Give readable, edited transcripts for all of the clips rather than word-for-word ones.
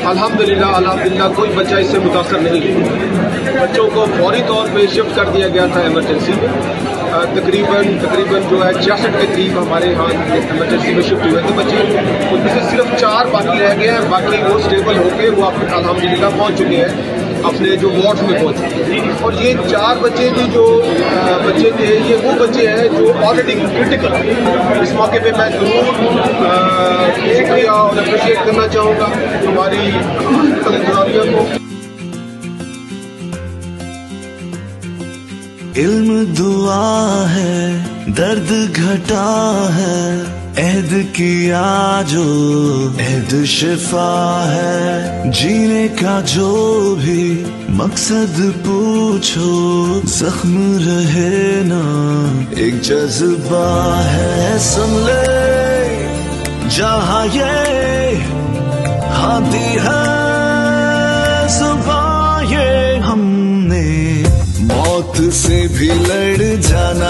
अल्हम्दुलिल्लाह अल्हम्दुलिल्लाह कोई बच्चा इससे मुतासर नहीं है। बच्चों को फौरी तौर पे शिफ्ट कर दिया गया था इमरजेंसी में। तकरीबन जो है 66 के करीब हमारे यहाँ इमरजेंसी में शिफ्ट हुए थे बच्चे। उनमें से सिर्फ 4 बाकी रह गए हैं, बाकी वो स्टेबल होके वो अल्हम्दुलिल्लाह पहुँच चुके हैं अपने जो वार्ड में पहुँचे। और ये 4 बच्चे भी जो बच्चे थे ये वो बच्चे हैं जो ऑलरेडी क्रिटिकल। इस मौके पे मैं जरूर शुक्रिया और अप्रिशिएट करना चाहूँगा हमारी इंतजामिया को। इल्म दुआ है, दर्द घटा है, एहद किया जो एहद शिफा है। जीने का जो भी मकसद पूछो, जख्म रहे ना एक जज्बा है। सुन ले जहाँ ये हाथी है जुबां ये, हमने मौत से भी लड़ जाना,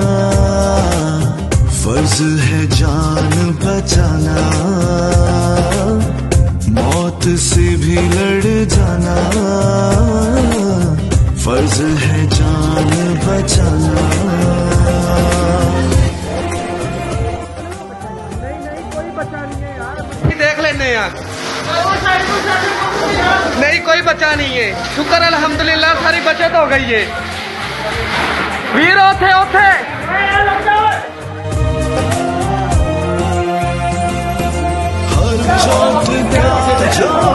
फर्ज है जान बचाना। मौत से भी लड़ जाना, फर्ज है जान बचाना। नहीं कोई बच्चा नहीं है यार, देख लेने यार। नहीं कोई बच्चा नहीं है, शुक्र अल्हम्दुलिल्लाह सारी बचत हो गई है। वीर ओथे ओथे हर चोट का